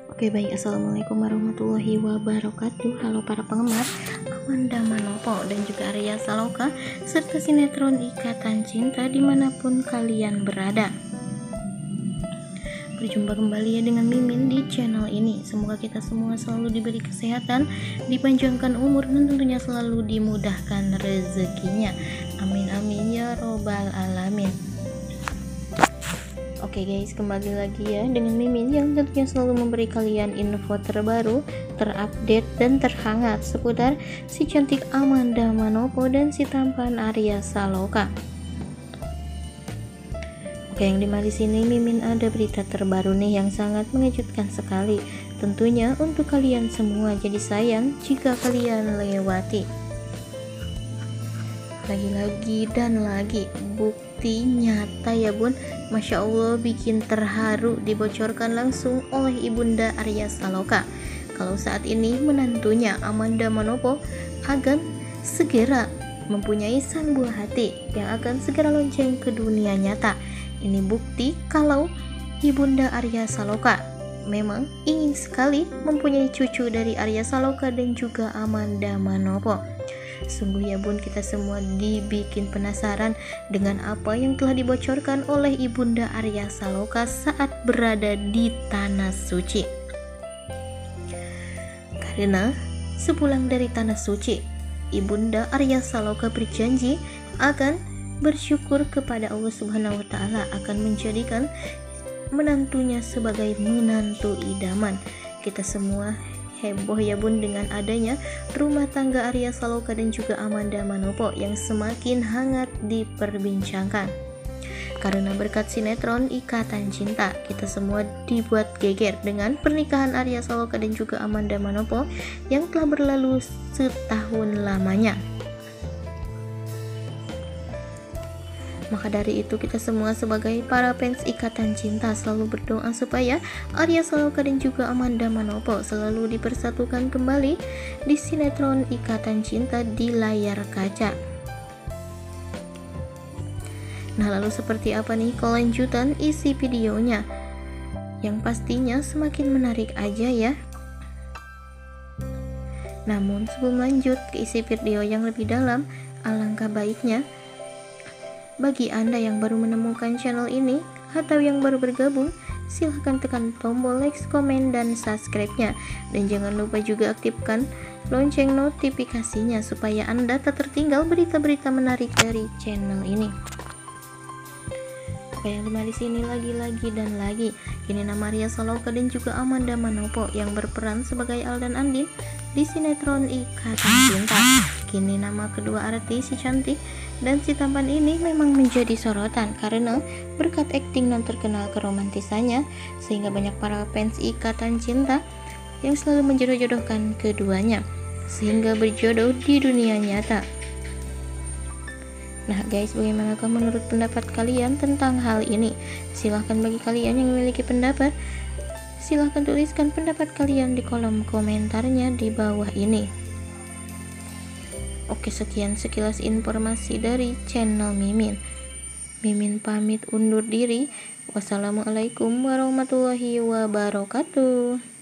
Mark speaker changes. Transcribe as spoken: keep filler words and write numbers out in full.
Speaker 1: Oke baik, assalamualaikum warahmatullahi wabarakatuh. Halo para penggemar Amanda Manopo dan juga Arya Saloka serta sinetron Ikatan Cinta dimanapun kalian berada. Berjumpa kembali ya dengan Mimin di channel ini. Semoga kita semua selalu diberi kesehatan, dipanjangkan umur, dan tentunya selalu dimudahkan rezekinya. Amin amin ya robbal alamin. Oke guys, kembali lagi ya dengan Mimin yang tentunya selalu memberi kalian info terbaru, terupdate, dan terhangat seputar si cantik Amanda Manopo dan si tampan Arya Saloka. Oke, yang dimana di sini Mimin ada berita terbaru nih yang sangat mengejutkan sekali. Tentunya untuk kalian semua, jadi sayang jika kalian lewati. Lagi-lagi dan lagi bukti nyata ya bun, Masya Allah bikin terharu dibocorkan langsung oleh ibunda Arya Saloka kalau saat ini menantunya Amanda Manopo akan segera mempunyai sang buah hati yang akan segera lonceng ke dunia nyata. Ini bukti kalau ibunda Arya Saloka memang ingin sekali mempunyai cucu dari Arya Saloka dan juga Amanda Manopo. Sungguh ya bun, kita semua dibikin penasaran dengan apa yang telah dibocorkan oleh ibunda Arya Saloka saat berada di Tanah Suci. Karena sepulang dari Tanah Suci, ibunda Arya Saloka berjanji akan bersyukur kepada Allah Subhanahu wa Ta'ala, akan menjadikan menantunya sebagai menantu idaman. Kita semua heboh ya bun dengan adanya rumah tangga Arya Saloka dan juga Amanda Manopo yang semakin hangat diperbincangkan. Karena berkat sinetron Ikatan Cinta, kita semua dibuat geger dengan pernikahan Arya Saloka dan juga Amanda Manopo yang telah berlalu setahun lamanya. Maka dari itu kita semua sebagai para fans Ikatan Cinta selalu berdoa supaya Arya Saloka dan juga Amanda Manopo selalu dipersatukan kembali di sinetron Ikatan Cinta di layar kaca. Nah, lalu seperti apa nih kelanjutan isi videonya? Yang pastinya semakin menarik aja ya. Namun sebelum lanjut ke isi video yang lebih dalam, alangkah baiknya bagi Anda yang baru menemukan channel ini atau yang baru bergabung, silahkan tekan tombol like, komen, dan subscribe-nya. Dan jangan lupa juga aktifkan lonceng notifikasinya supaya Anda tak tertinggal berita-berita menarik dari channel ini. Oke, yang di sini lagi-lagi dan lagi, kini nama Arya Saloka dan juga Amanda Manopo yang berperan sebagai Al dan Andin di sinetron Ikatan Cinta. Kini nama kedua artis si cantik dan si tampan ini memang menjadi sorotan karena berkat akting dan terkenal keromantisannya, sehingga banyak para fans Ikatan Cinta yang selalu menjodoh-jodohkan keduanya sehingga berjodoh di dunia nyata. Nah guys, bagaimanakah menurut pendapat kalian tentang hal ini? Silahkan bagi kalian yang memiliki pendapat, silahkan tuliskan pendapat kalian di kolom komentarnya di bawah ini. Oke, sekian sekilas informasi dari channel Mimin. Mimin pamit undur diri. Wassalamualaikum warahmatullahi wabarakatuh.